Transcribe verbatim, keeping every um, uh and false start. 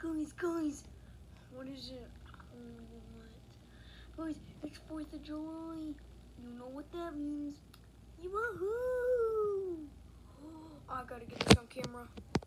Guys, guys, what is it? What? Guys, it's fourth of July. You know what that means. Woohoo! I gotta get this on camera.